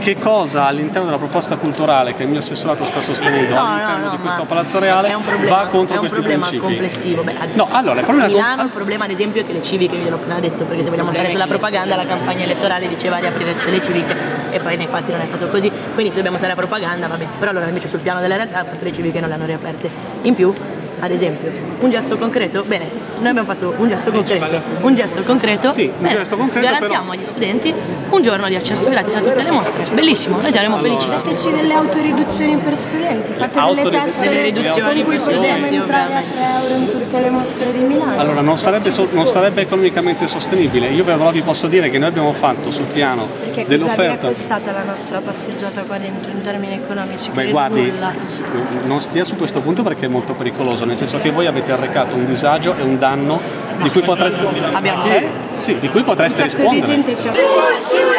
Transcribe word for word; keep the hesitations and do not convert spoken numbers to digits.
che cosa all'interno della proposta culturale che il mio assessorato sta sostenendo no, all'interno no, no, di questo Palazzo Reale problema, va contro questi principi. È un problema complessivo. Beh, no, allora, il problema a Milano con... il problema ad esempio è che le civiche, io gliel'ho appena detto, perché se vogliamo stare sulla propaganda la campagna elettorale diceva di aprire tutte le civiche e poi nei fatti non è stato così, quindi se dobbiamo stare a propaganda va bene, però allora invece sul piano della realtà le civiche non le hanno riaperte. In più, ad esempio, un gesto concreto, bene, noi abbiamo fatto un gesto concreto, un gesto concreto, sì, un bene, gesto concreto garantiamo però... agli studenti un giorno di accesso gratis a tutte le mostre, bellissimo, noi saremo allora, felicissimi. Fateci delle autoriduzioni per studenti, fate delle teste delle riduzioni per studenti, entrare a tre euro in tutte le mostre di Milano. Allora, non sarebbe, so, non sarebbe economicamente sostenibile, io però vi posso dire che noi abbiamo fatto sul piano dell'offerta... Perché cosa vi è costata la nostra passeggiata qua dentro in termini economici? Beh, guardi, nulla. non stia su questo punto perché è molto pericoloso, nel senso che voi avete arrecato un disagio e un danno di cui potreste, abbiamo sì, di cui potreste un sacco rispondere. di gente ci ha...